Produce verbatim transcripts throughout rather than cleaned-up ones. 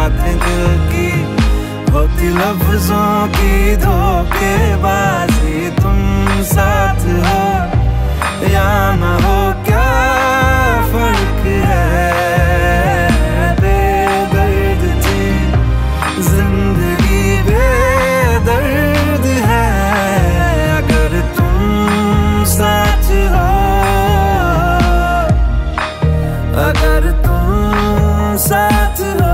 बातें दिल की होती लफ्जों की धोखेबाजी। तुम साथ हो या ना हो क्या फर्क है, बेदर्द थी जिंदगी बेदर्द है। अगर तुम साथ हो, अगर तुम साथ हो।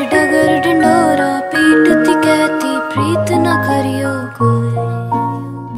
हर डगर ढिंडोरा पीटती कहती प्रीत न करियो कोई।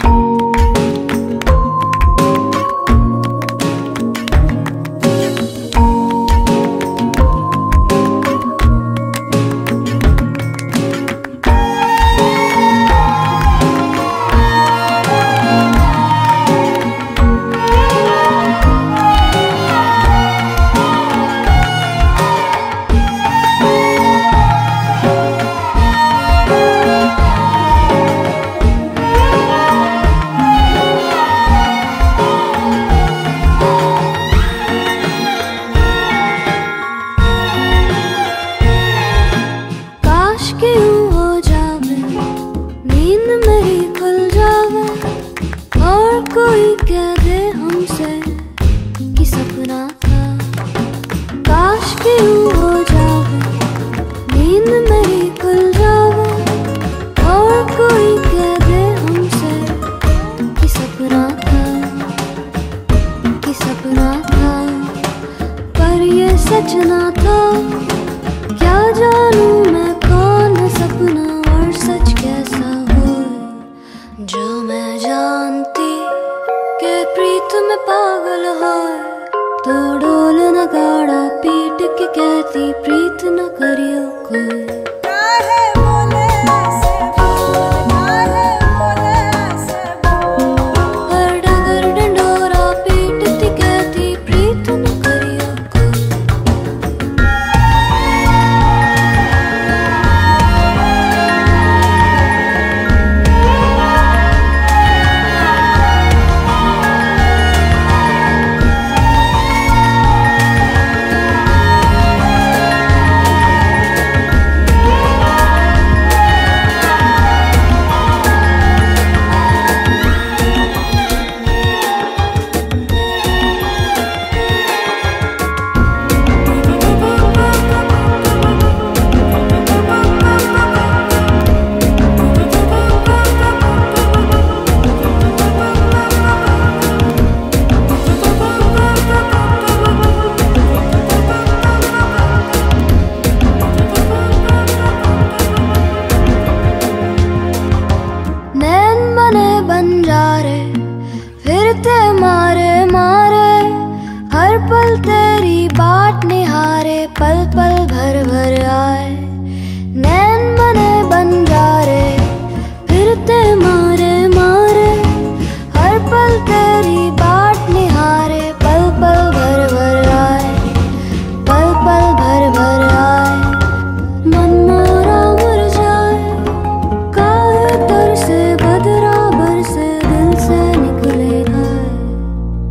जानती के प्रीत में पागल हो, तो ढोल नगाड़ा पीट के कहती प्रीत न करियो कोई। फिरते मारे मारे हर पल तेरी बाट निहारे, पल पल भर भर आए नैन बने बंजारे। फिरते मारे मारे हर पल तेरी बाट निहारे, पल पल भर भर आए, पल पल भर भर आए। मन मोरा मर जाए काहे तर से बदरा बर से दिल से निकले।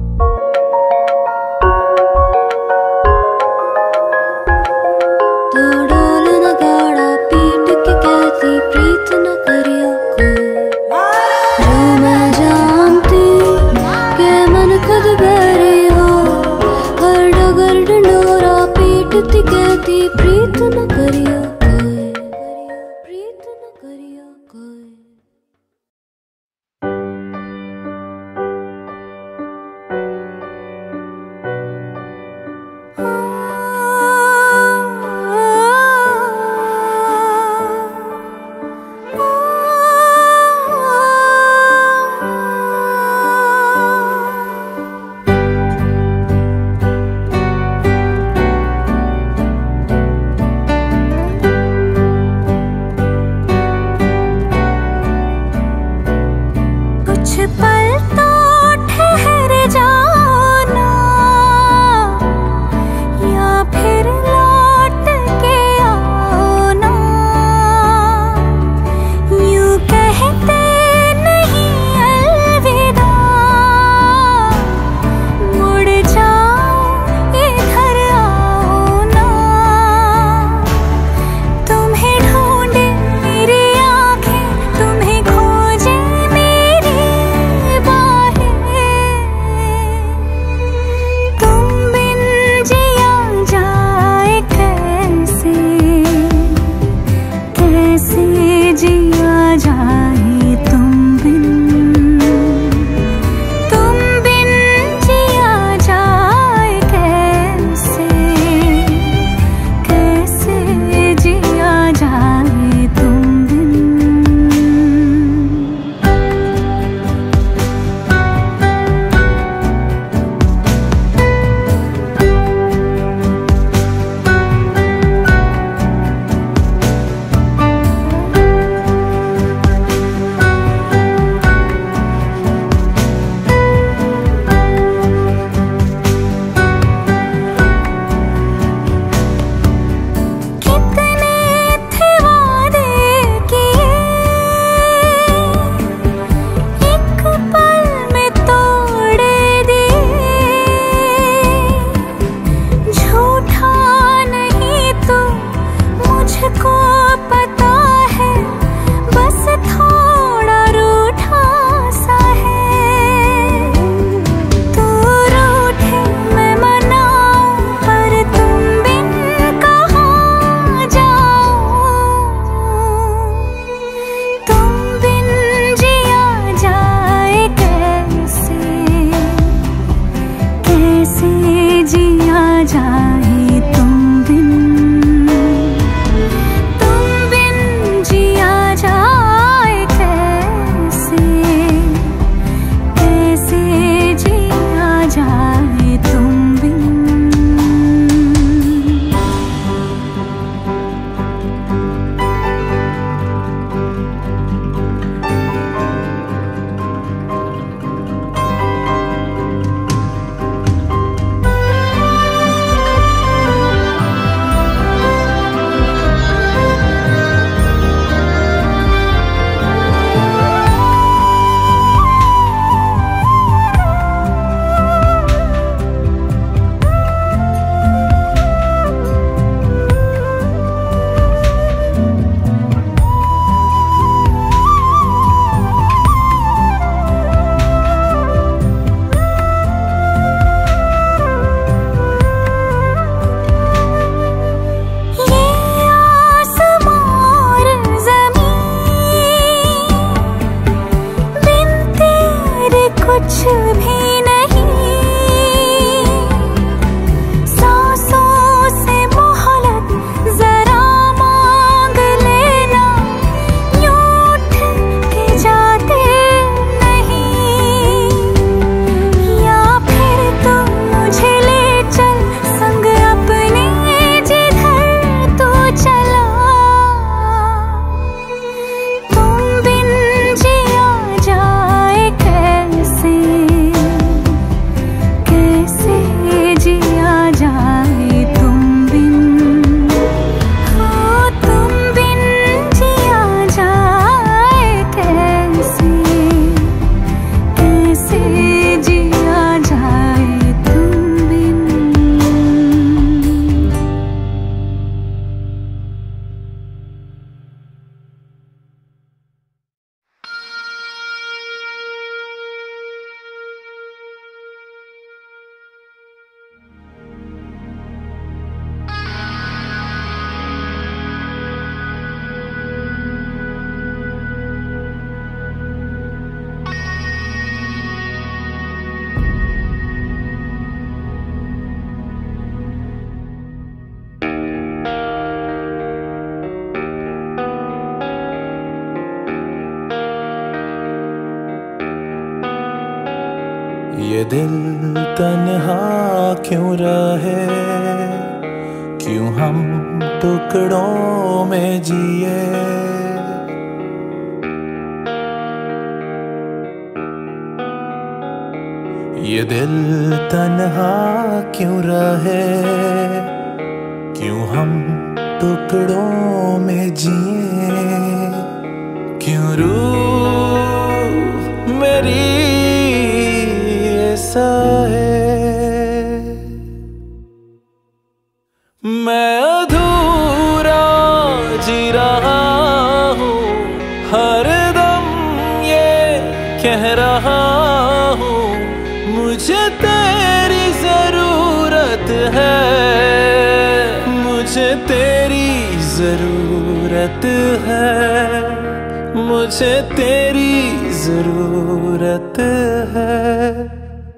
कुछ भी नहीं, सांसों से मोहलत जरा मांग लेना, यूं उठ के जाते नहीं, या फिर तुम मुझे ले चल संग अपने जिधर तू चला। तुम बिन जिया जाए कैसे, कैसे जिया जाए तुम बिन, हाँ तुम बिन जिया जाए कैसे, कैसे जिया जाए तुम बिन। ये दिल तन्हा क्यों रहे, क्यों हम टुकड़ों में जिए। ये दिल तन्हा क्यों रहे, क्यों हम टुकड़ों में जिए। क्यों रूह मेरी ऐसा है, मैं अधूरा जी रहा हूँ, हर दम ये कह रहा हूँ, मुझे तेरी जरूरत है, मुझे तेरी जरूरत है, मुझे तेरी जरूरत है।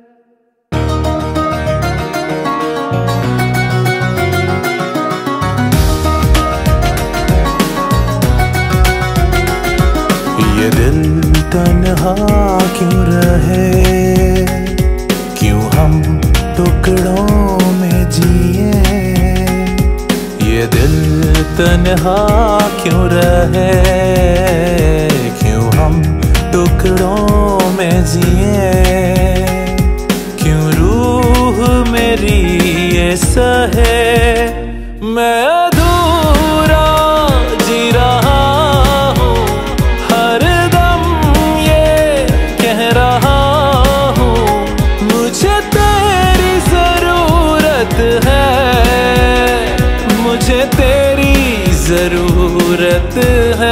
ये दिल तन्हा क्यों रहे, क्यों हम टुकड़ों में जिए। ये दिल तन्हा क्यों रहे, क्यों हम टुकड़ों में जिए। क्यों रूह मेरी ऐसा है, मैं अधूरा जी रहा हूँ, हर दम ये कह रहा हूँ, मुझे तेरी जरूरत है, मुझे तेरी जरूरत है।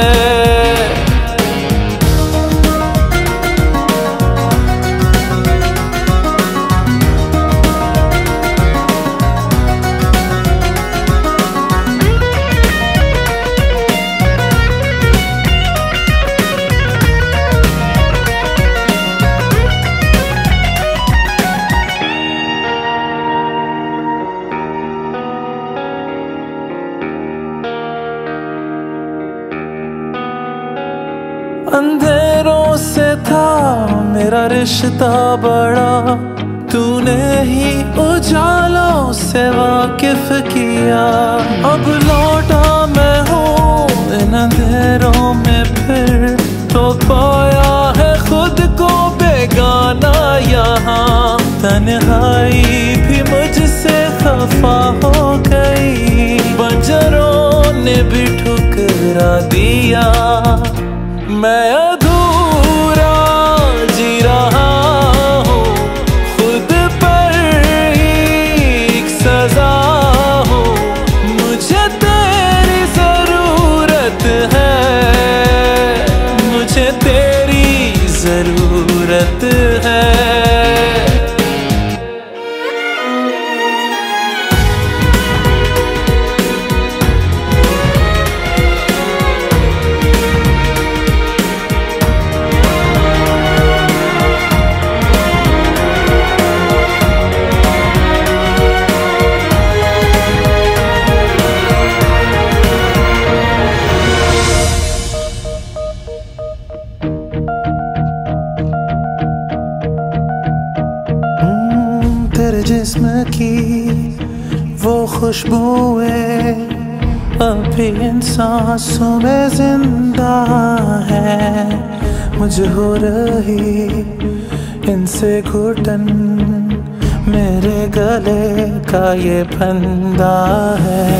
अंधेरों से था मेरा रिश्ता बड़ा, तूने ही उजालों से वाकिफ किया। अब लौटा मैं हूँ इन अंधेरों में फिर, तो पाया है खुद को बेगाना यहाँ। तन्हाई भी मुझसे खफा हो गई, बंजरों ने भी ठुकरा दिया। मैं अधूरा जी रहा हूँ, खुद पर ही एक सजा हूँ, मुझे तेरी जरूरत है, मुझे तेरी जरूरत है। हर जिस्म की वो खुशबुएं अभी इन सांसों में जिंदा है। मुझे हो रही इनसे घुटन, मेरे गले का ये फंदा है।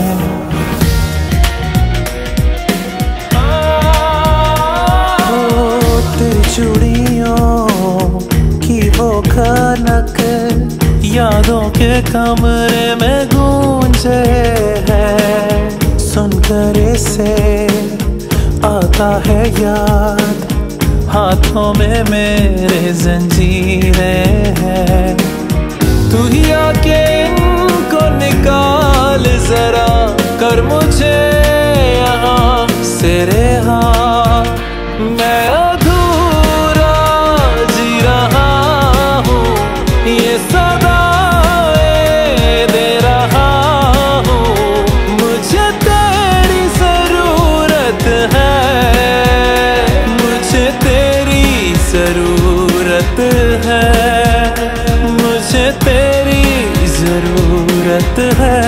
ओ तेरी चूड़ियों की वो खनक यादों के कमरे में गूंजे है। सुनकर इसे आता है याद, हाथों में मेरे जंजीरें हैं। तू ही आके इनको निकाल जरा, कर मुझे यहाँ से रिहा। मैं अधूरा जी रहा हूँ, ये सदाएं दे रहा हूँ। मुझे तेरी जरूरत है, मुझे तेरी जरूरत है, मुझे तेरी जरूरत है।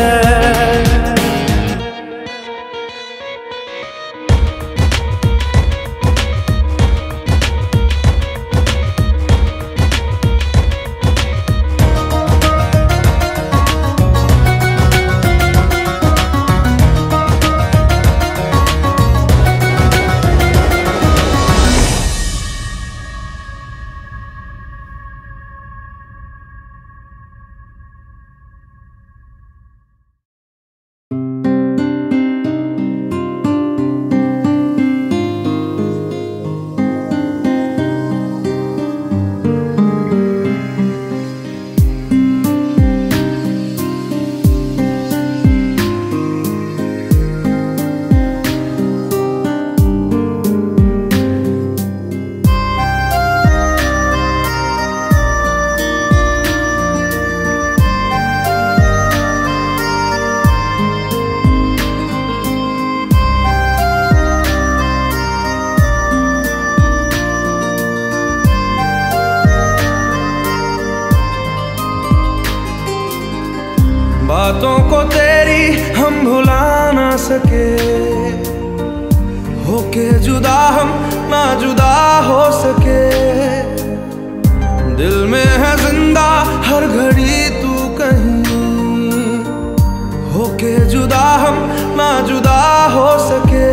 बातों को तेरी हम भुला ना सके, होके जुदा हम ना जुदा हो सके। दिल में है जिंदा हर घड़ी तू कहीं, होके जुदा हम ना जुदा हो सके।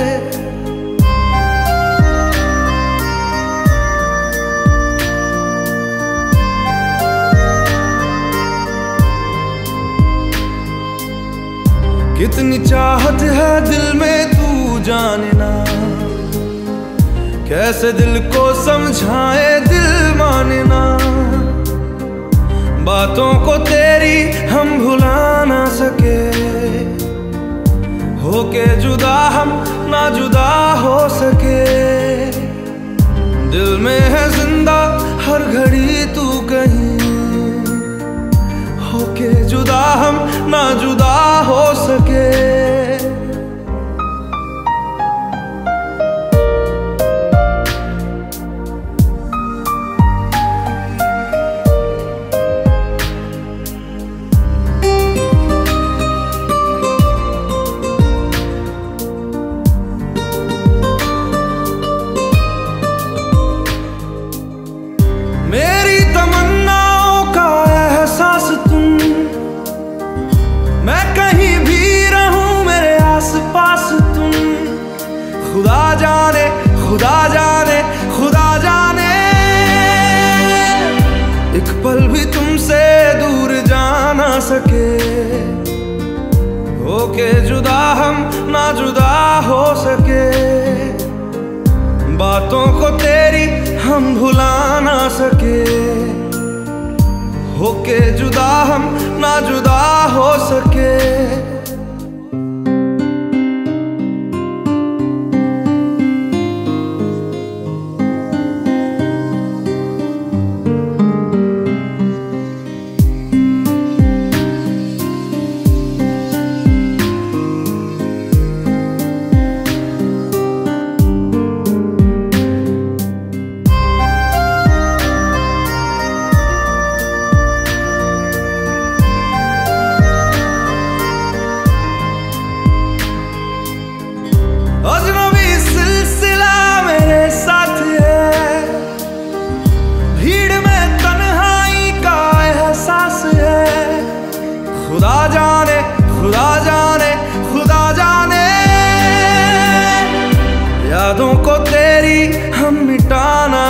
कितनी चाहत है दिल में तू जाने ना, कैसे दिल को समझाए दिल माने ना। बातों को तेरी हम भुला ना सके, होके जुदा हम ना जुदा हो सके। दिल में है जिंदा हर घड़ी तू कहीं, होके जुदा हम ना जुदा हो सके। मेरी तमन्नाओं का एहसास तुम, मैं कहीं भी रहूं मेरे आसपास तुम। खुदा जाने खुदा जाने खुदा जाने, एक पल भी तुमसे दूर जा ना सके। होके जुदा हम ना जुदा हो सके, बातों को तेरी हम भुला ना सके। होके जुदा हम ना जुदा हो सके।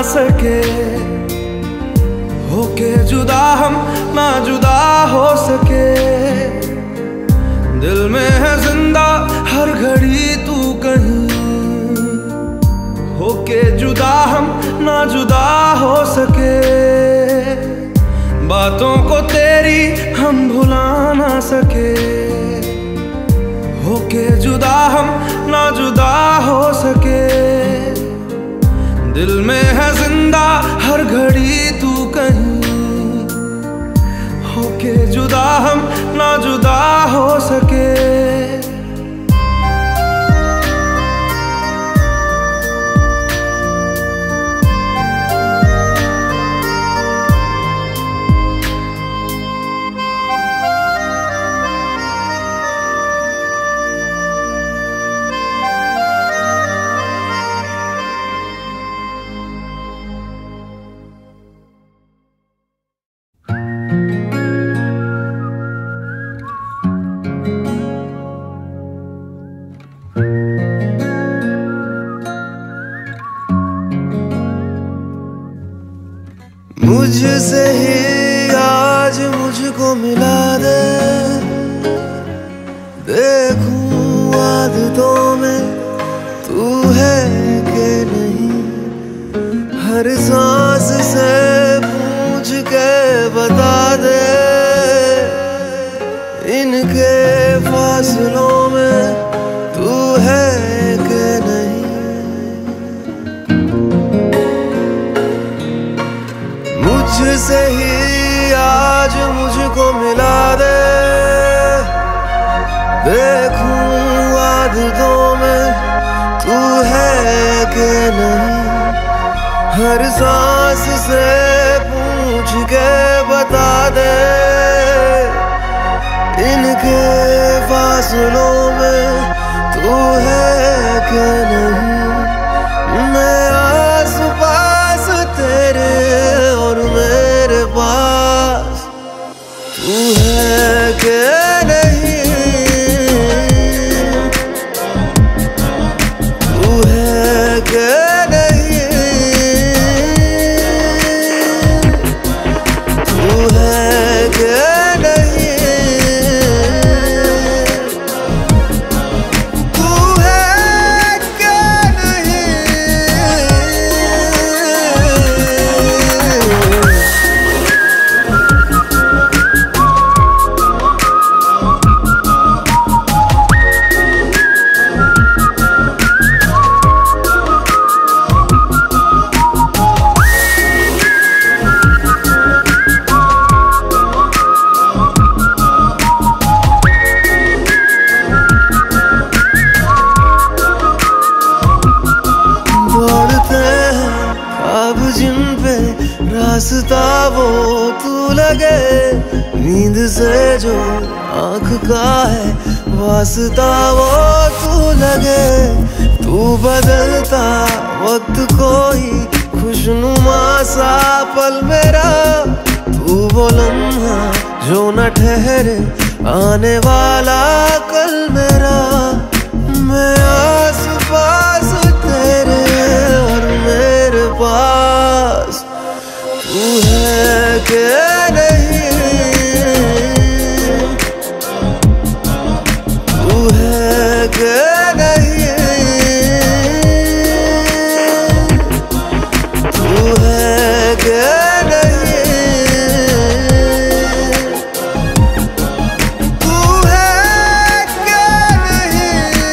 सके, होके जुदा हम ना जुदा हो सके। दिल में है जिंदा हर घड़ी तू कहीं, होके जुदा हम ना जुदा हो सके। बातों को तेरी हम भुला ना सके, होके जुदा हम ना जुदा हो सके। दिल में है जिंदा हर घड़ी तू कहीं, होके जुदा हम ना जुदा हो सके। मुझसे ही आज मुझको मिला दे, देखूं आदतों में तू है कि नहीं। हर सांस से पूछ के बता दे, इनके फासलों में तू है कि नहीं। मुझसे ही आज मुझको मिला दे, देखूं आदतों में तू है कि नहीं। हर सांस से पूछ के बता दे, इनके फासलों में तू है कि नहीं। मैं आस पास तेरे और मेरे पास तू है कि नहीं, तू है कि नहीं, तू है कि नहीं, तू है कि नहीं। दौड़ते हैं ख्वाब जिन पे रास्ता वो तू लगे, नींद से जो आँख का है वास्ता वो तू लगे। तू बदलता वक्त कोई खुशनुमा सा पल मेरा, तू वो लम्हा जो न ठहरे आने वाला कल मेरा। मैं आस पास तेरे और मेरे पास तू है कि नहीं, तू है कि नहीं, तू है कि नहीं, तू है कि नहीं।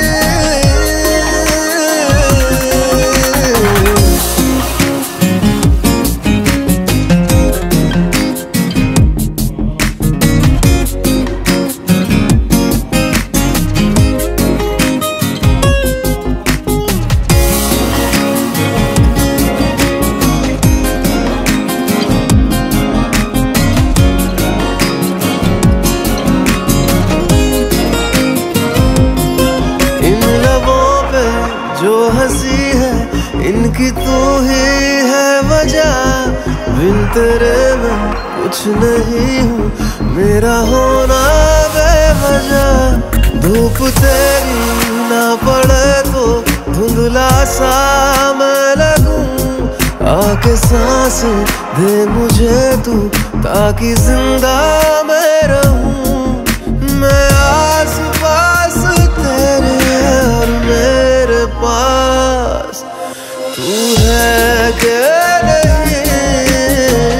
इन लबों पे जो हंसी है इनकी तू ही है वजह। बिन तेरे मैं कुछ नहीं हूँ, मेरा होना बेवजह। धूप तेरी ना पड़े तो धुंधला सा मैं लगूं, आके सांस दे मुझे तू, ताकि जिंदा मैं रहूं। मैं आस पास तेरे और मेरे पास तू है के नहीं,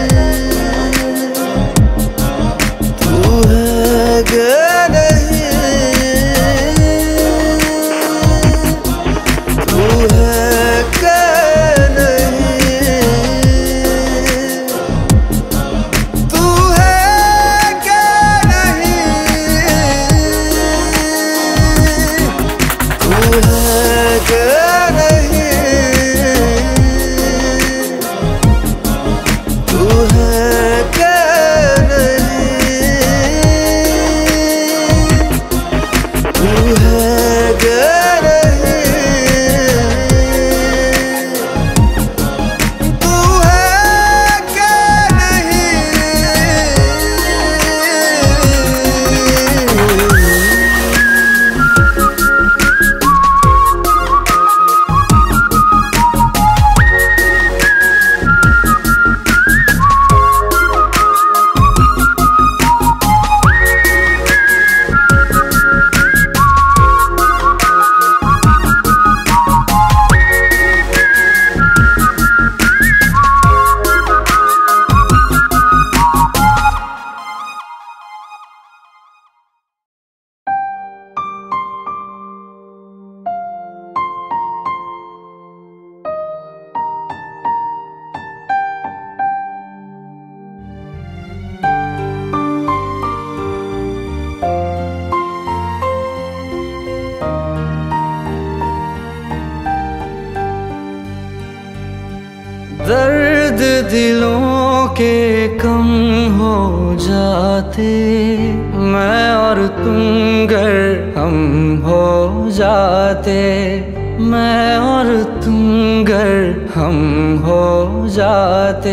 तू है के नहीं, तू है के दर्द दिलों के कम हो जाते, मैं और तुम गर हम हो जाते, मैं और तुम गर हम हो जाते।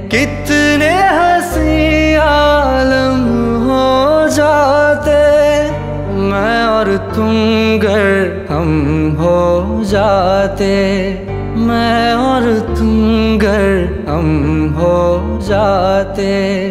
कितने हंसी आलम हो जाते, मैं और तुम गर हम हो जाते, मैं और तुम गर हम हो जाते।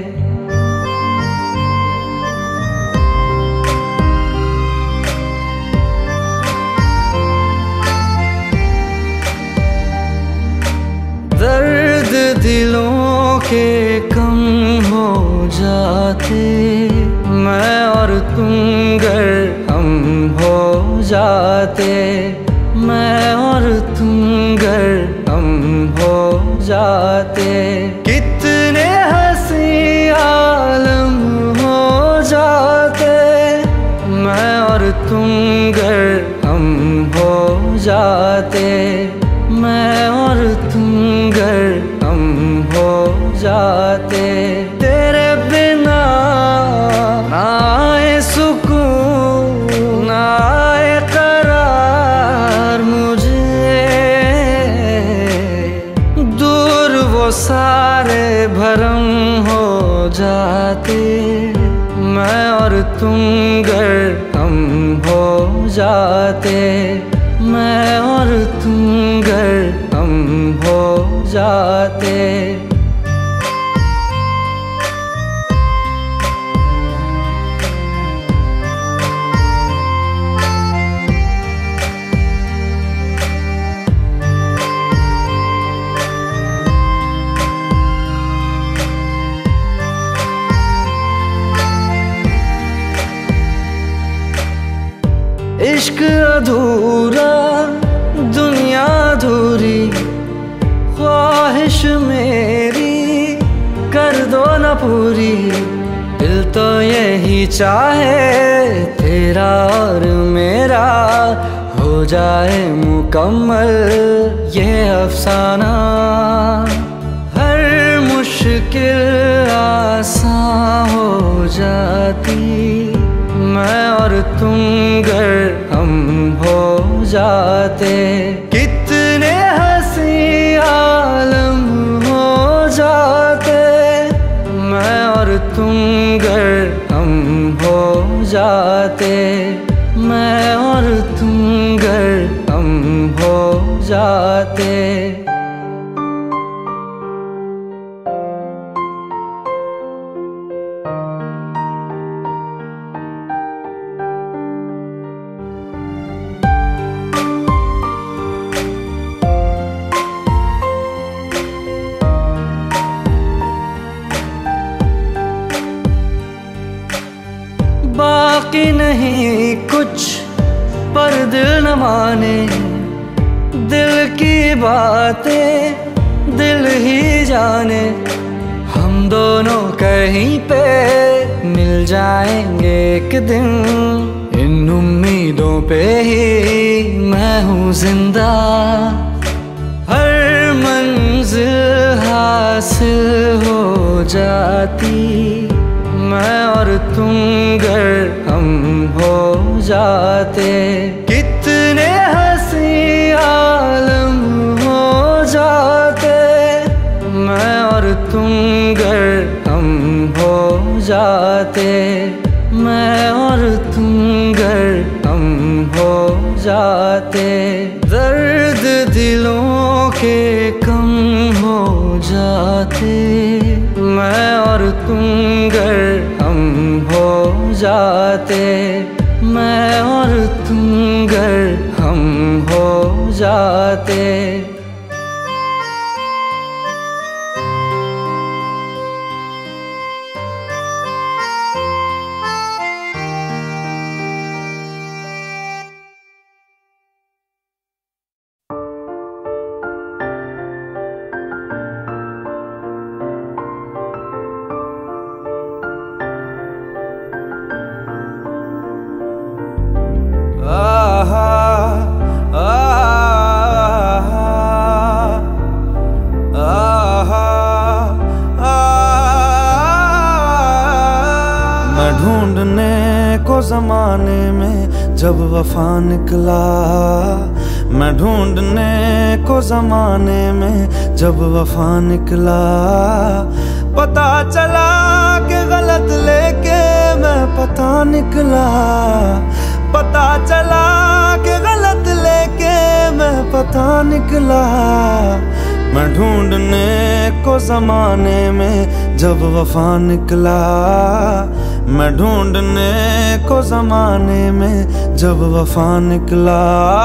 दर्द दिलों के कम हो जाते, मैं और तुम गर हम हो जाते, मैं और तुम गर हम हो जाते। कितने हंसी आलम हो जाते, मैं और तुम गर हम हो जाते, मैं और तुम गर हम हो जाते। तेरे बिना ना आए सुकून, ना आए करार मुझे, दूर वो सारे भरम हो जाते, मैं और तुम गर हम हो जाते, मैं और तुम गर हम हो जाते। इश्क अधूरा दुनिया अधूरी, ख्वाहिश मेरी कर दो न पूरी। दिल तो यही चाहे तेरा और मेरा हो जाए मुकम्मल ये अफसाना। हर मुश्किल आसान हो जाती, मैं और तुम गर हम हो जाते। कितने हंसी आलम हो जाते, मैं और तुम गर हम हो जाते, मैं और तुम गर हम हो जाते। नहीं कुछ पर दिल न माने, दिल की बातें दिल ही जाने। हम दोनों कहीं पे मिल जाएंगे एक दिन, इन उम्मीदों पे ही मैं हूँ जिंदा। हर मंजिल हासिल हो जाती, मैं और तुम गर हम हो जाते। कितने हंसी आलम हो जाते, मैं और तुम गर हम हो जाते। मैं और तुम गर हम हो जाते। दर्द दिलों के कम हो जाते, मैं और तुम गर हम हो जाते। मैं और तुम गर हम हो जाते। ज़माने में जब वफा निकला, मैं ढूंढने को ज़माने में जब वफा निकला। पता चला कि गलत लेके मैं पता निकला, पता चला कि गलत लेके मैं पता निकला। मैं ढूंढने को ज़माने में जब वफा निकला, मैं ढूंढने को ज़माने में जब वफा निकला।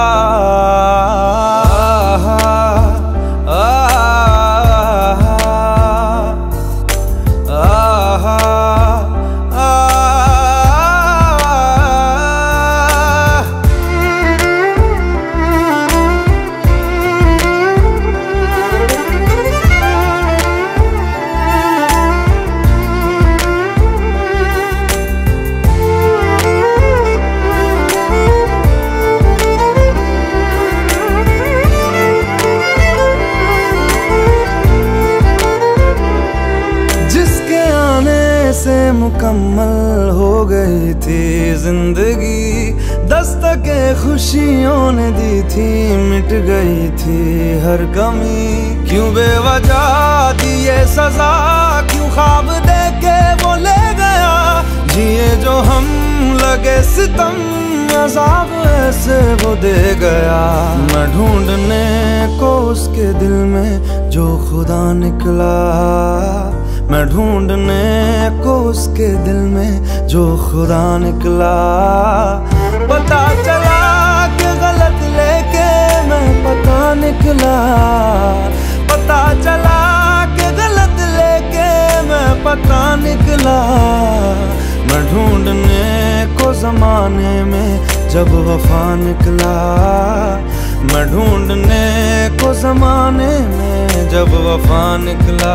मुकम्मल हो गई थी जिंदगी, दस्तके खुशियों ने दी थी, मिट गई थी हर कमी। क्यों बेवजह दी ये सजा, क्यों ख्वाब देके वो ले गया। जिए जो हम लगे सितम, अज़ाब ऐसे वो दे गया। मैं ढूंढने को उसके दिल में जो खुदा निकला, मैं ढूंढने को उसके दिल में जो खुदा निकला। पता चला कि गलत लेके मैं पता निकला, पता चला कि गलत लेके मैं पता निकला। मैं ढूंढने को ज़माने में जब वफा निकला, मैं ढूंढने को ज़माने में जब वफा निकला।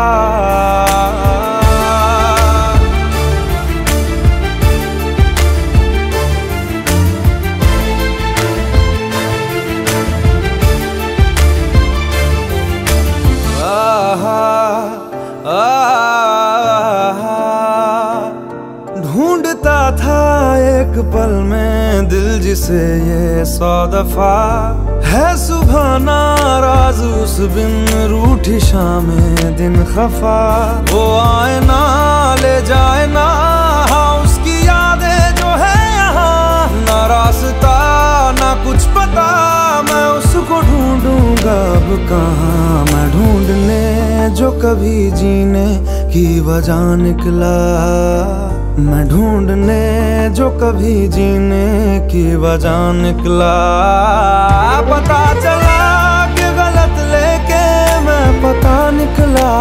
ढूंढता था एक पल में दिल जिसे ये सौ दफा, है सुबह नाराज उस बिन रूठी शामें दिन खफा। वो आए ना ले जाए ना, हाँ उसकी यादें जो है यहाँ। ना रास्ता ना कुछ पता, मैं उसको ढूंढूंगा अब कहाँ। मैं ढूंढने जो कभी जीने की वजह निकला, मैं ढूंढने जो कभी जीने की वजह निकला। पता चला कि गलत लेके मैं पता निकला,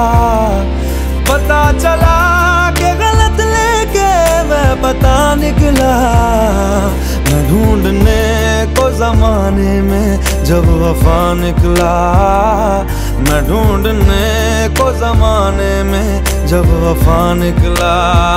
पता चला कि गलत लेके मैं पता निकला। मैं ढूंढने को जमाने में जब वफा निकला, मैं ढूंढने को जमाने में जब वफा निकला।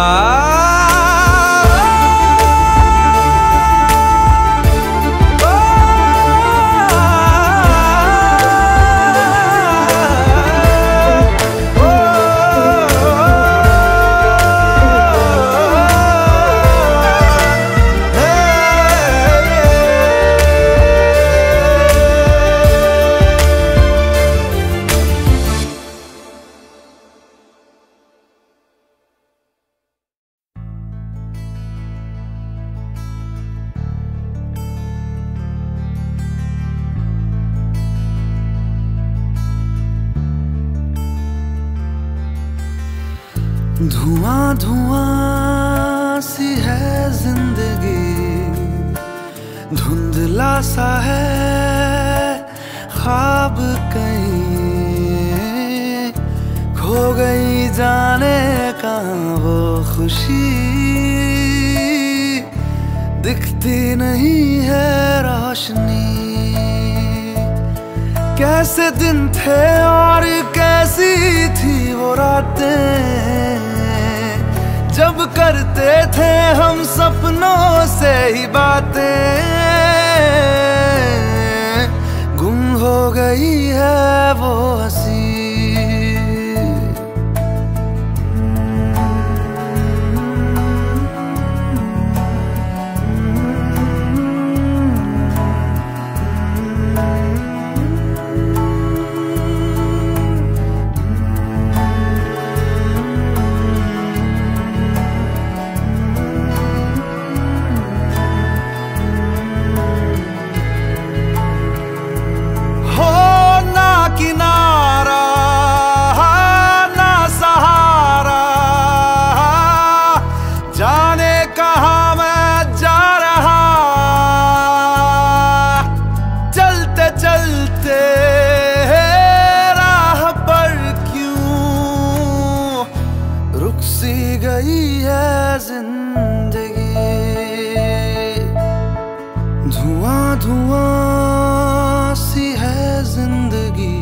धुआं धुआं सी है जिंदगी, धुंधला सा है ख्वाब कहीं, खो गई जाने कहाँ वो खुशी, दिखती नहीं है रोशनी। कैसे दिन थे और कैसी थी वो रातें, जब करते थे हम सपनों से ही बातें, गुम हो गई है वो हंसी। धुआं धुआं सी है जिंदगी,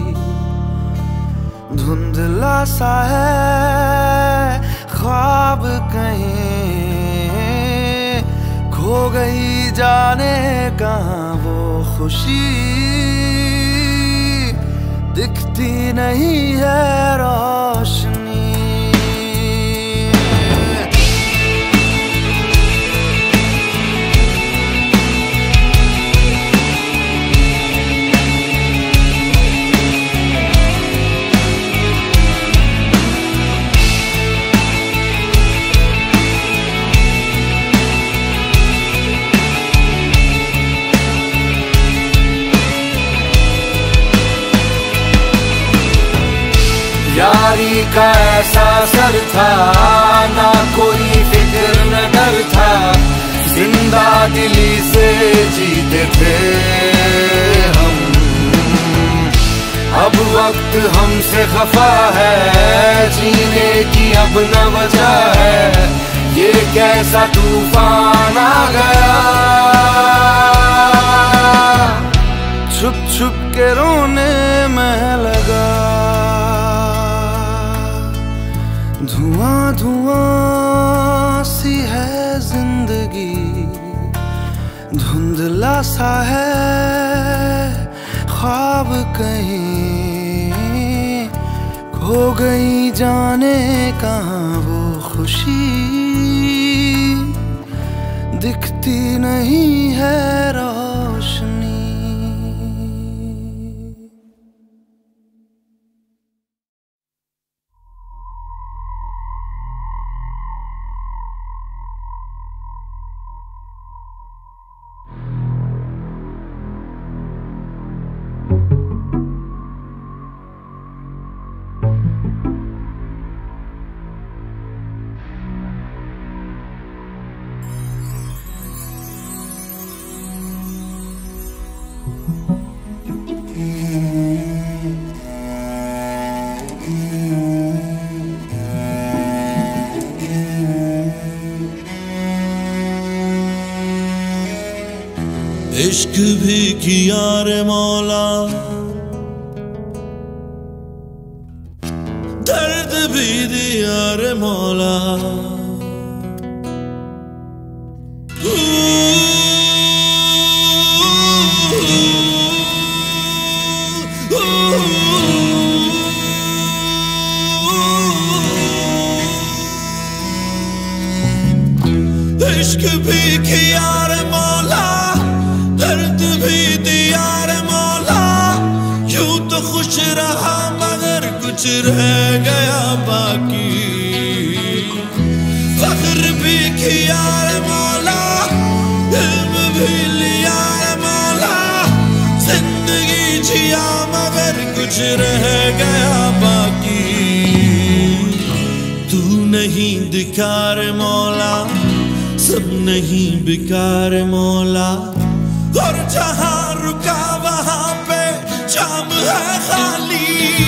धुंधला सा है ख्वाब कहीं, खो गई जाने कहाँ वो खुशी, दिखती नहीं है रोशनी। यारी का ऐसा सर था, ना कोई फिक्र न डर था, जिंदा दिली से जीते थे हम। अब वक्त हमसे खफा है, जीने की अब न वजह है, ये कैसा तूफान आ गया। छुप छुप के रोने में लगा, धुआं धुआं सी है जिंदगी, धुंधला सा है ख्वाब कहीं, खो गई जाने कहाँ वो खुशी, दिखती नहीं है रोशनी। इश्क भी किया रे मौला, दर्द भी दिया रे मौला। इश्क भी किया रे मौला, दर्द भी दिया रे मौला। यूं तो खुश रहा मगर कुछ रह गया बाकी। फख्र भी किया रे मौला, इल्म भी लिया रे मौला। जिंदगी जिया मगर कुछ रह गया बाकी। तू नहीं दिखा रे मौला, सब नहीं बिकार मौला। और जहां रुका वहां पे जाम है खाली।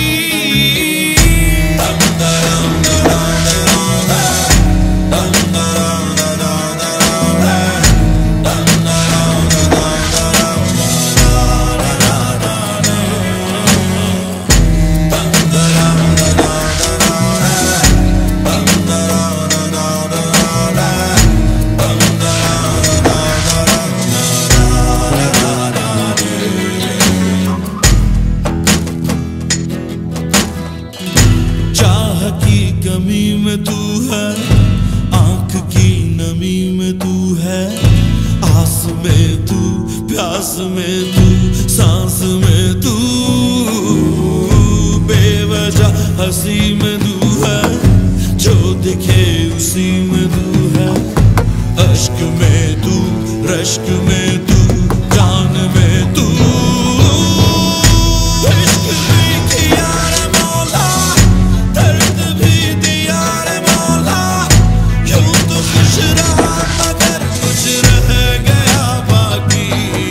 कमी में तू है, आंख की नमी में तू है। आस में तू, प्यास में तू, सांस में तू। बेवजह हंसी में तू है, जो दिखे उसी में तू है। अश्क में तू, रश्क में तू, जान में तू। इश्क भी किया रे मौला, दर्द भी दिया रे मौला। यूं तो खुश रहा मगर कुछ रह गया बाकी।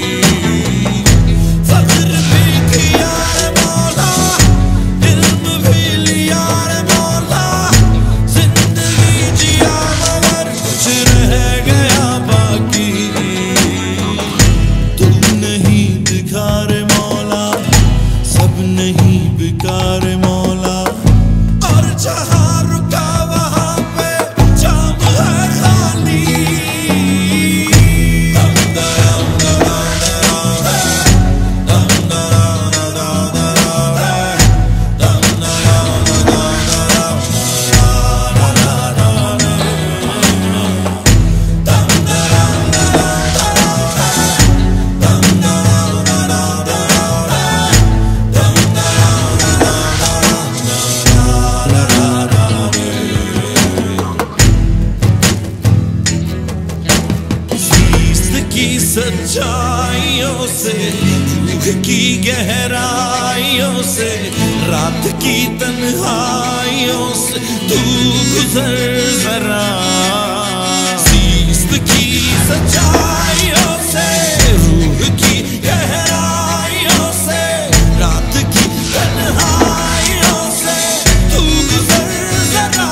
फख्र भी किया रे मौला, इल्म भी लिया रे मौला। जिंदगी जिया मगर कुछ रह गया बाकी। तू नहीं दिखा रे मौला, सब नहीं बिकार मौला। और जहां रुका वहां पे जाम है खाली। की सच्चाइयों से, दुख की गहराइयों से, रात की तन्हाइयों से तू गुजर जरा। सीस्त की सच्चाइयों से, रूह की गहराइयों से, रात की तन्हाइयों से तू गुजर जरा।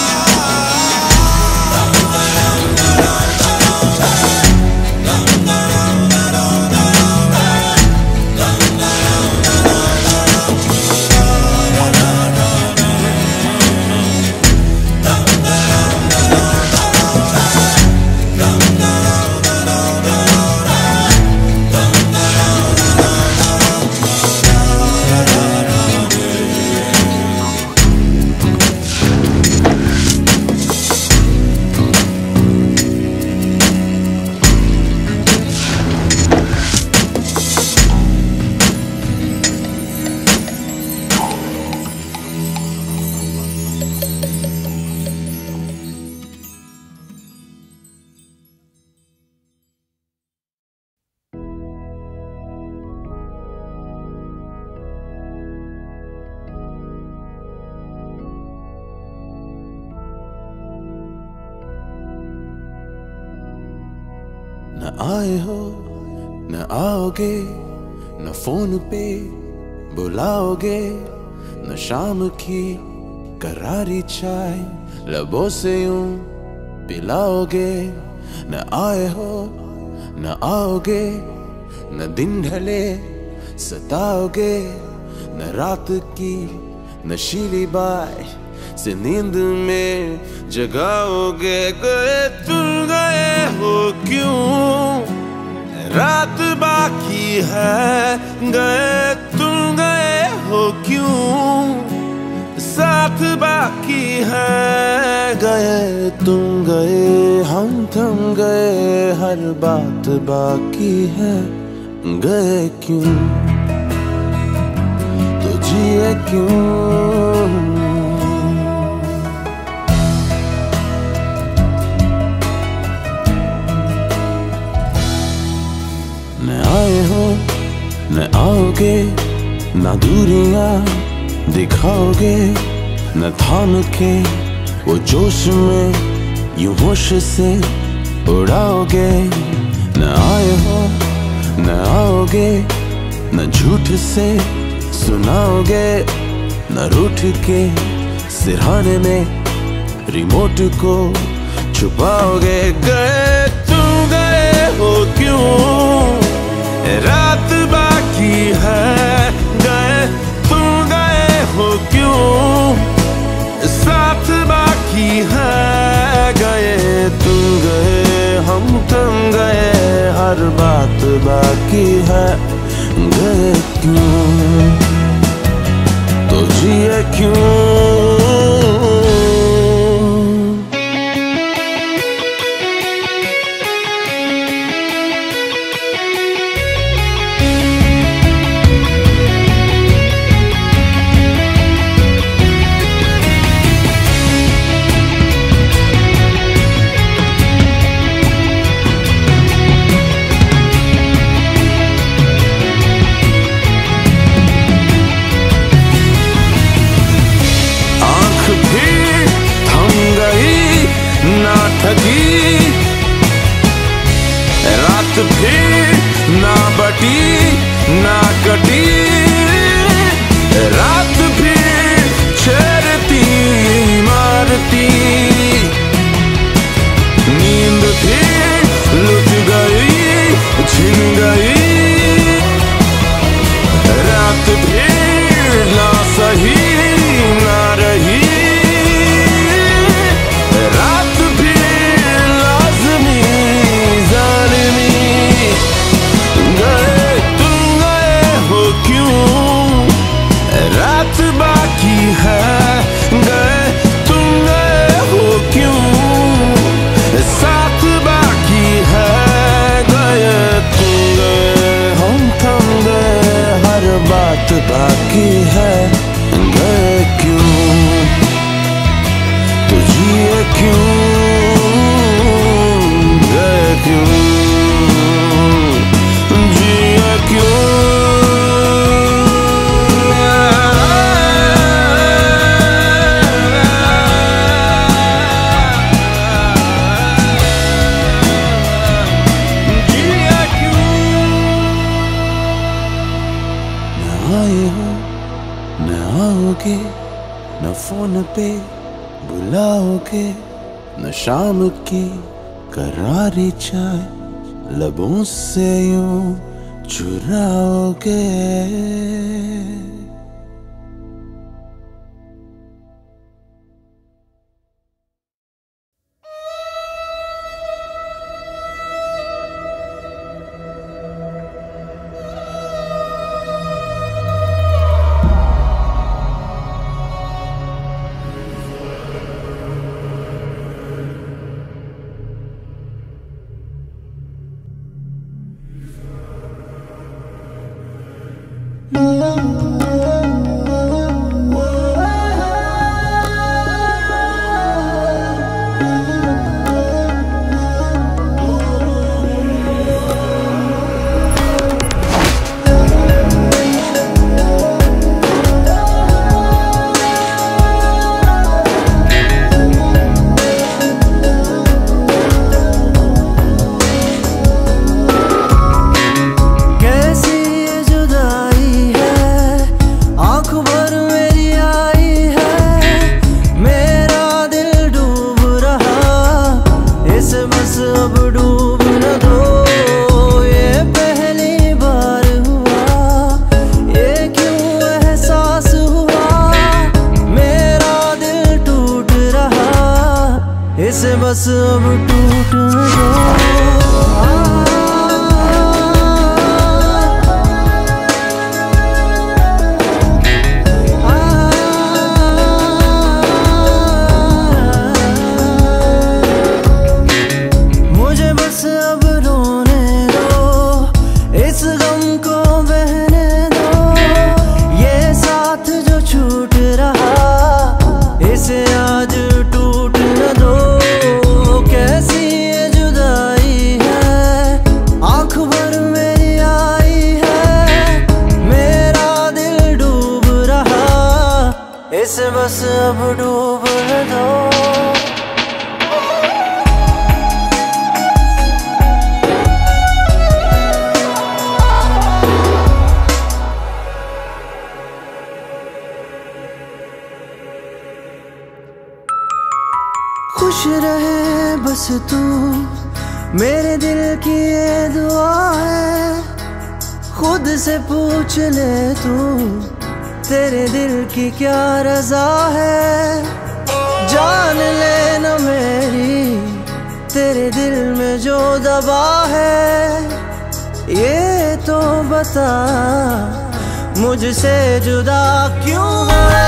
न आए हो न आओगे, न फोन पे बुलाओगे, न शाम की करारी चाय लबों से यूं पिलाओगे। न आए हो न आओगे, न दिन ढले सताओगे, न रात की नशीली बाय से नींद में जगाओगे। गए तुम गए हो क्यों, रात बाकी है। गए तुम गए हो क्यों, साथ बाकी है। गए तुम गए हम थम गए, हर बात बाकी है। गए क्यों तो जिए क्यों। न आए हो न आओगे, न दूरियां दिखाओगे, न थाम के वो जोश में यूं होश से उड़ाओगे। न आए हो न आओगे, न झूठ से सुनाओगे, न रूठ के सिरहाने में रिमोट को छुपाओगे। गए तुम गए हो क्यों, रात बाकी है। गए तुम गए हो क्यों, साथ बाकी है। गए तुम गए हम थम गए, हर बात बाकी है। गए क्यों तो जिए क्यों। रात फिर ना बटी ना कटी, रात फिर छेड़ती मारती, नींद फिर लुट गई छिन गई। रात फिर ना सही ना रही, बाकी है। गए क्यों तो जिए क्यों। गए क्यों जिए क्यों। जिए क्यों। न आए हो न आओगे, न फोन पे बुलाओगे, न शाम की करारी चाय लबों से यूं चुराओगे। Mm-hmm. इसे बस अब टूट न दो। मुझे बस अब रोने दो, इस गम को बहने दो। ये साथ जो छूट रहा इसे आज टूट न दो। कैसी ये जुदाई है, आँख भर मेरी आई है। मेरा दिल डूब रहा, इसे बस अब डूब न दो। खुश रहे बस तू, मेरे दिल की ये दुआ है। खुद से पूछ ले तू, तेरे दिल की क्या रजा है। जान ले न मेरी, तेरे दिल में जो दबा है। ये तो बता मुझसे जुदा क्यों है।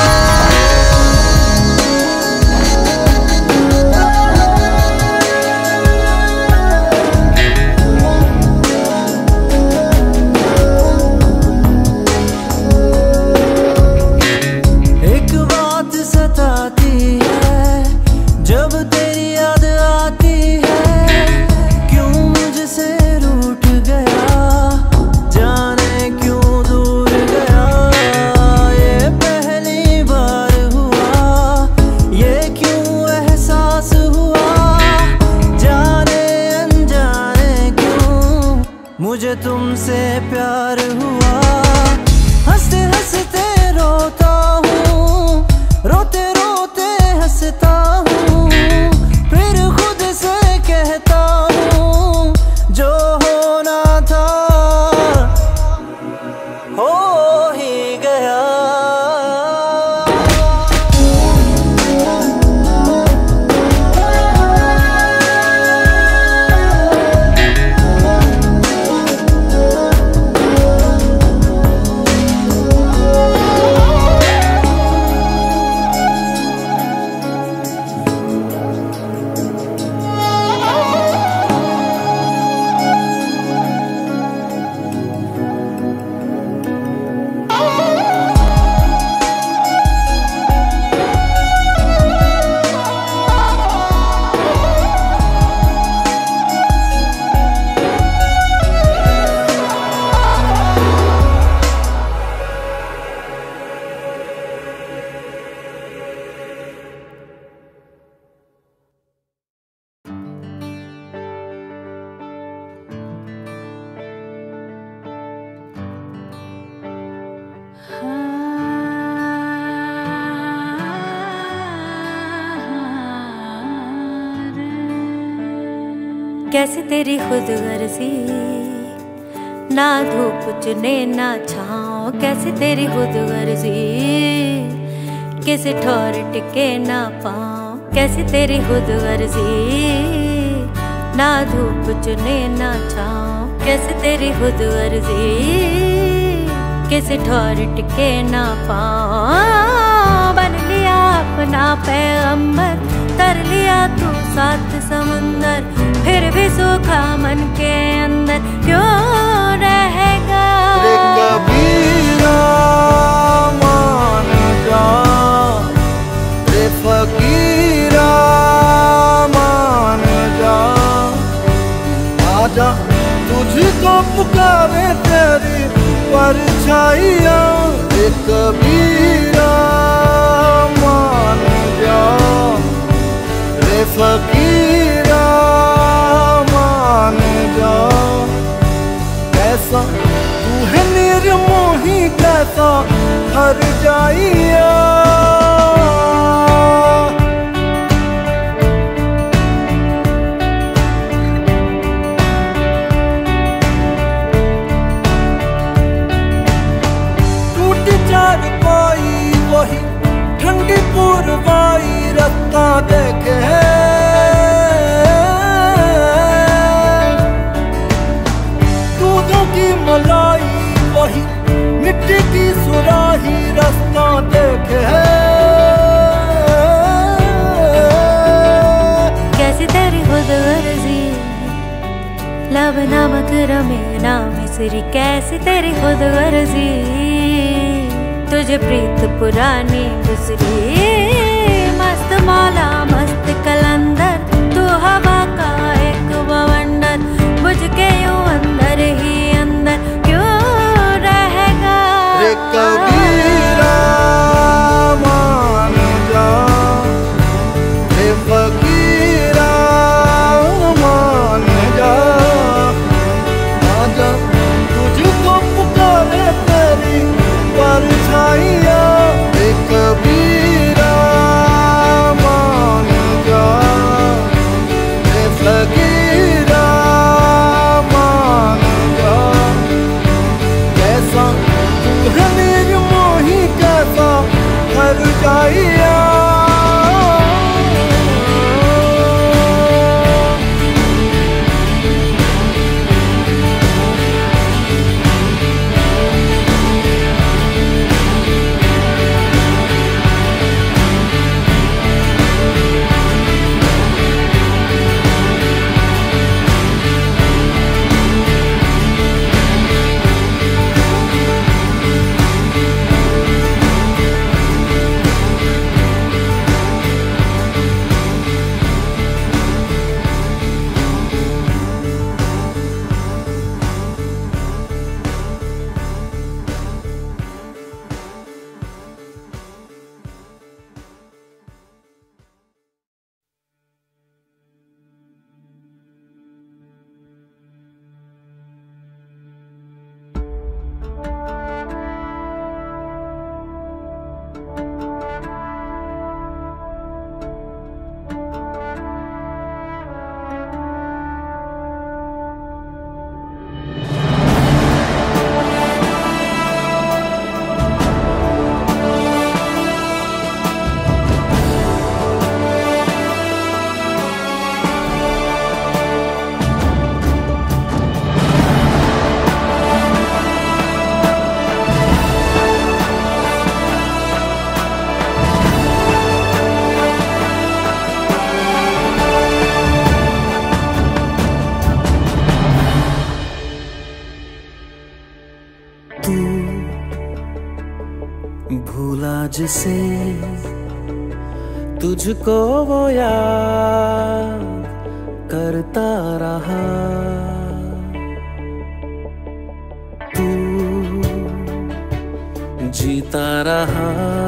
जब तेरी याद आती है, क्यों मुझसे रूठ गया, जाने क्यों दूर गया। ये पहली बार हुआ, ये क्यों एहसास हुआ। जाने अनजाने क्यों मुझे तुमसे प्यार हुआ। हंसते हंसते रोता हूँ, रोते रोते हंसता हूँ। फिर खुद से कहता हूँ, जो होना था हो ही गया। कैसे तेरी खुद गर्जी, ना धूप चुने ना छाँव। कैसे तेरी खुद गर्जी, किसी ठोर टिके ना पाँव। कैसे तेरी खुद गर्जी, ना धूप चुने ना छाँव। कैसे तेरी खुद गर्जी, किसी ठोर टिके ना पाँव। बन लिया अपना पैगंबर, तर लिया तू सात समंदर। फिर भी सूखा मन के अंदर क्यों रहेगा। रे कबीरा मान जा, रे फकीरा मान जा। आजा तुझको पुकारे तेरी परछाइयाँ। रे कबीरा मान जा, रे फकीरा मान जा। कैसा तू है निर्मोही, कैसा हर जाइया। टूट चार पाई वही ठंडी पुरवाई, रत्ता देखे अब नमक रमे ना मिसरी कैसी तेरी खुद गर्जी, तुझे प्रीत पुरानी गुजरी। मस्त मौला मस्त कलंदर, तू हवा का एक बवंडर, बुझ के यूं अंदर ही अंदर क्यों रहेगा। रे कबीरा मान जा, रे फकीरा मान जा, आजा तुझको पुकारे तेरी परछाइयाँ। रे कबीरा मान जा, रे फकीरा मान जा, कैसा तू है निर्मोही कैसा हर जाइया। भूला जिसे तुझको वो याद करता रहा, तू जीता रहा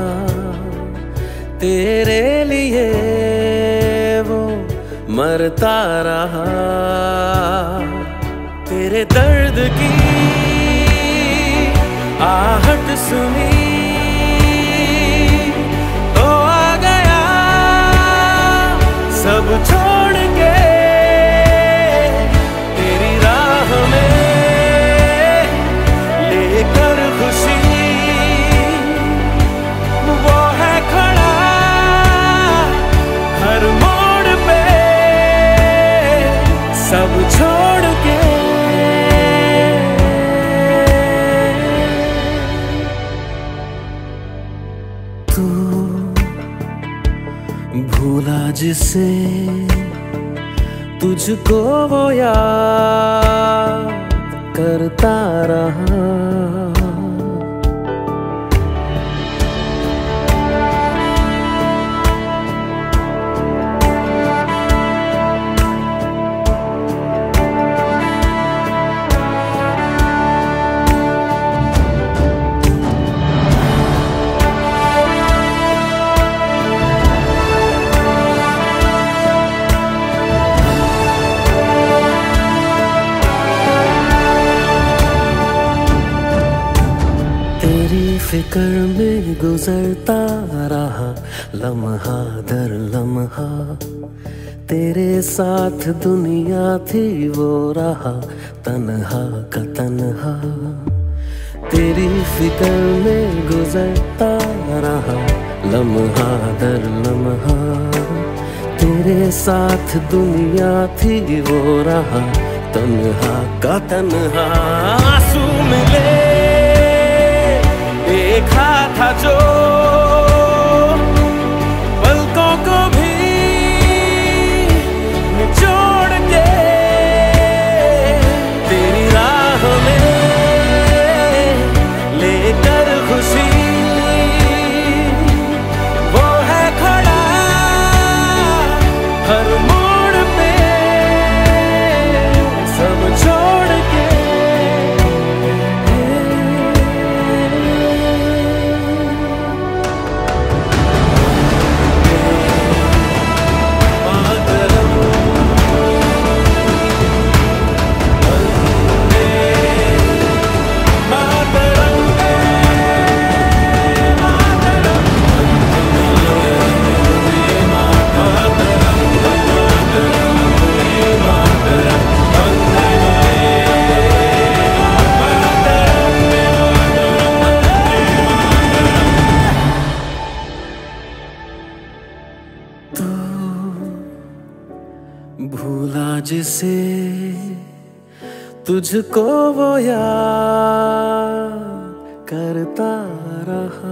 तेरे लिए वो मरता रहा। तेरे दर्द की आहट सुनी तो आ गया सब छोड़ के तेरी राह में, लेकर खुशी वो है खड़ा हर मोड़ पे सब छोड़ के। भूला जिसे तुझको वो याद करता रहा। फिक्र में गुजरता रहा लम्हा दर लम्हा, तेरे साथ दुनिया थी वो रहा तन्हा का तन्हा। तेरी फिक्र में गुजरता रहा लम्हा दर लम्हा, तेरे साथ दुनिया थी वो रहा तन्हा का तन्हा। आंसू मिले देखा था जो पलकों को भी निचोड़ के तू भूला जिसे तुझको वो याद करता रहा।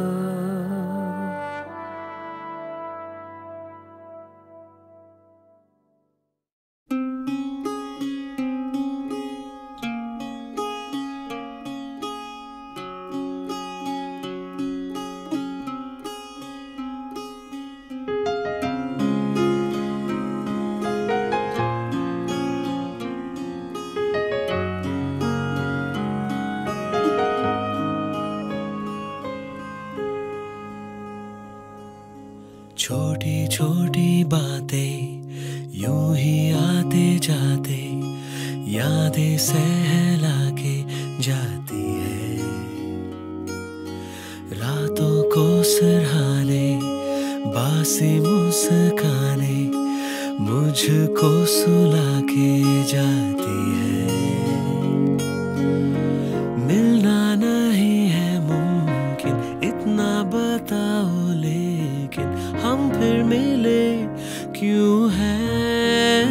छोटी छोटी बातें यूं ही आते जाते यादें सहला के जाती है। रातों को सिरहाने बासी मुस्काने मुझको सुला के जाती है। मिलना नहीं है मुमकिन इतना बताओ, लेकिन हम फिर मिले क्यों हैं।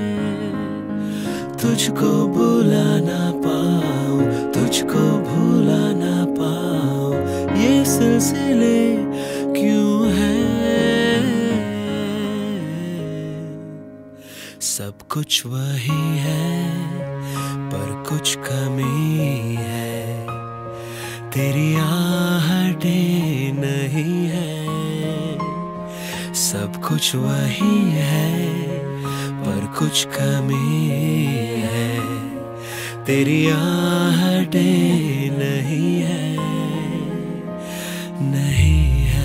तुझको भुला ना पाऊं, तुझको भुला ना पाऊं, ये सिलसिले क्यों हैं। सब कुछ वही है पर कुछ कमी है, तेरी आहटें नहीं है। सब कुछ वही है पर कुछ कमी है, तेरी आहटें नहीं है, नहीं है।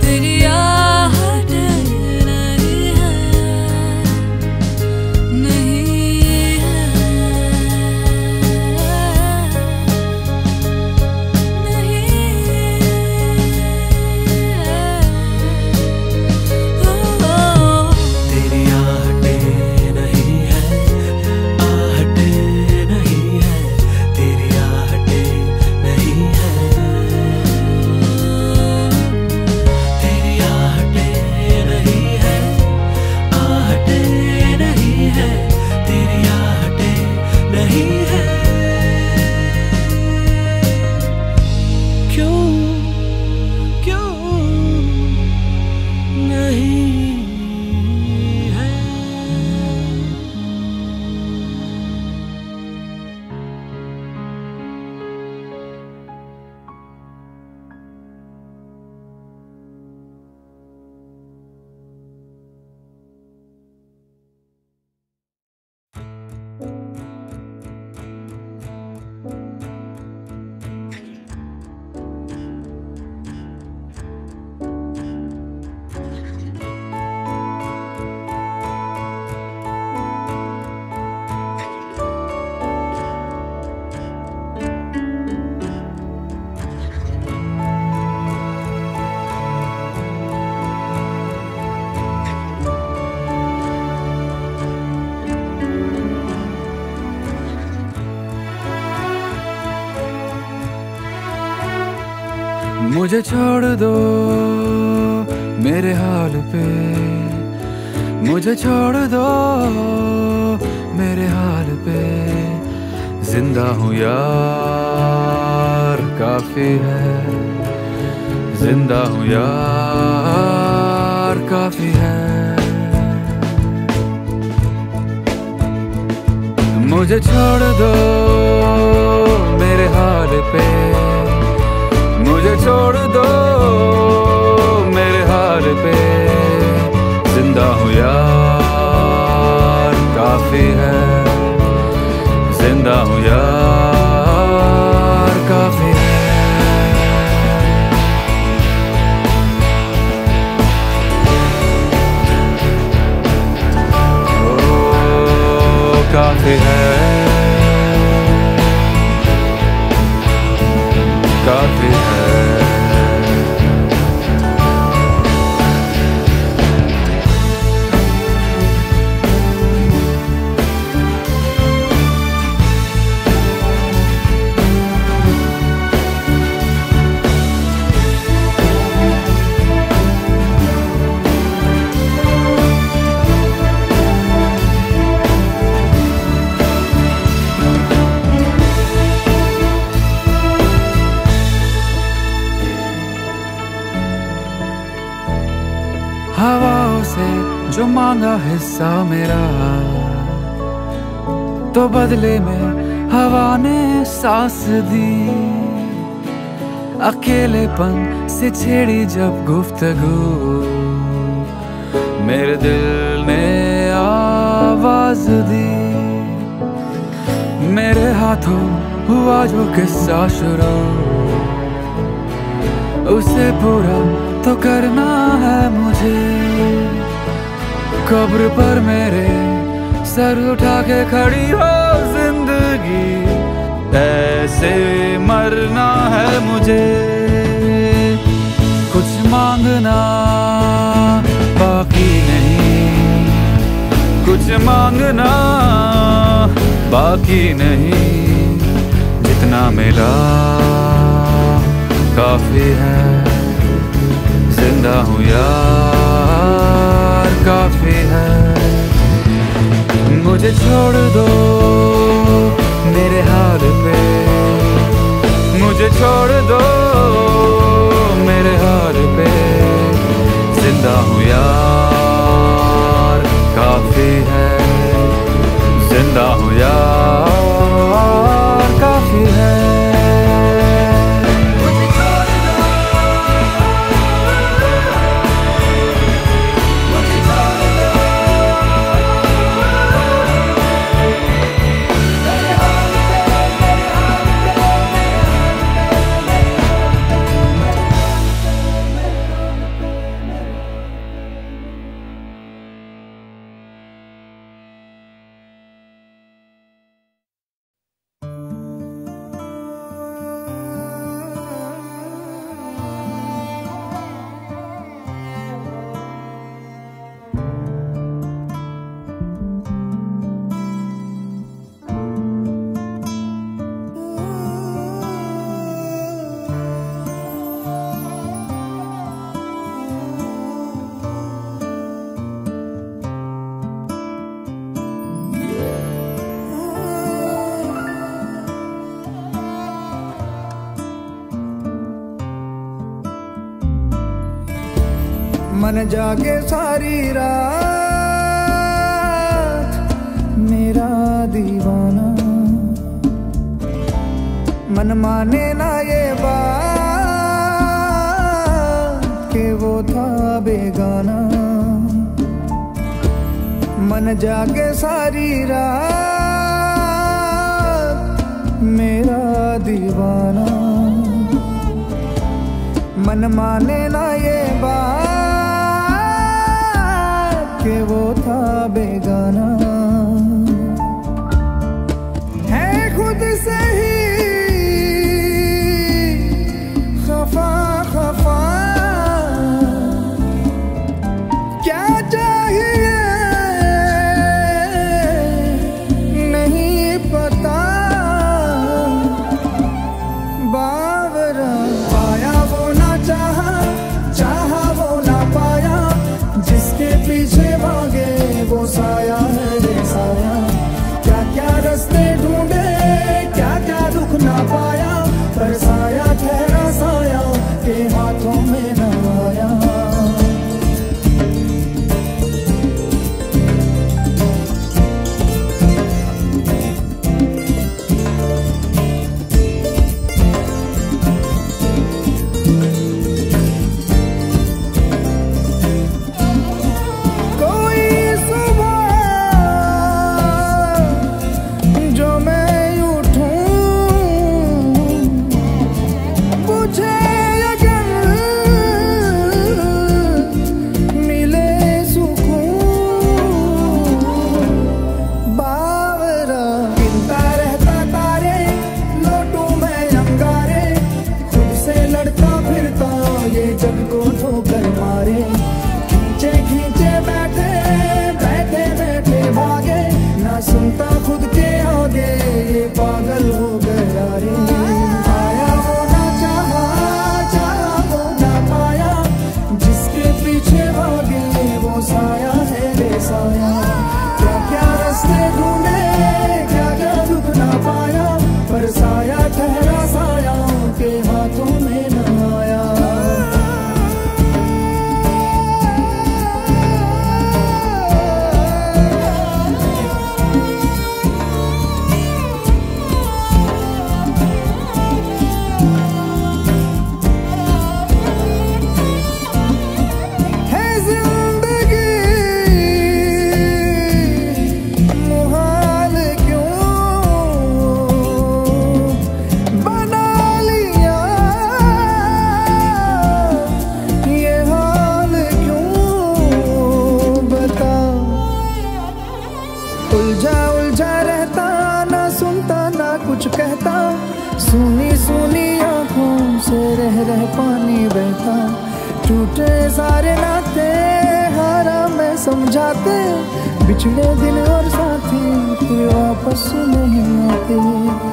नहीं मुझे छोड़ दो मेरे हाल पे, मुझे छोड़ दो मेरे हाल पे। जिंदा हूँ यार काफी है, जिंदा हूँ यार काफी है। मुझे छोड़ दो मेरे हाल पे, मुझे छोड़ दो मेरे हाल पे। जिंदा हूँ यार काफी है, जिंदा हूँ यार काफी है। ओ काफी है, काफी है। हवाओं से जो मांगा हिस्सा मेरा, तो बदले में हवा ने सांस दी। अकेलेपन से छेड़ी जब गुफ्तगू, मेरे दिल ने आवाज दी। मेरे हाथों हुआ जो किस्सा शुरू, उसे पूरा तो करना है मुझे। कब्र पर मेरे सर उठा के खड़ी हो जिंदगी, ऐसे मरना है मुझे। कुछ मांगना बाकी नहीं, कुछ मांगना बाकी नहीं। जितना मिला काफी है, जिंदा हूँ यार काफी है। मुझे छोड़ दो मेरे हाल पे, मुझे छोड़ दो मेरे हाल पे। जिंदा हूँ यार काफी है, जिंदा हूँ यार काफी है। मन जागे सारी रात मेरा दीवाना, मन माने ना ये बात कि वो था बेगाना। मन जागे सारी रात मेरा दीवाना, मन माने ना ये बात कि वो था बेगाना। है खुद से ही खफा खफा, क्या चाहिए नहीं पता। बावरा पाया वो ना उलझा उलझा रहता, ना सुनता ना कुछ कहता, सुनी सुनी आंखों से रह रह पानी बहता। टूटे सारे नाते हारा मैं समझाते, बिछड़े दिन और साथी फिर वापस नहीं आते।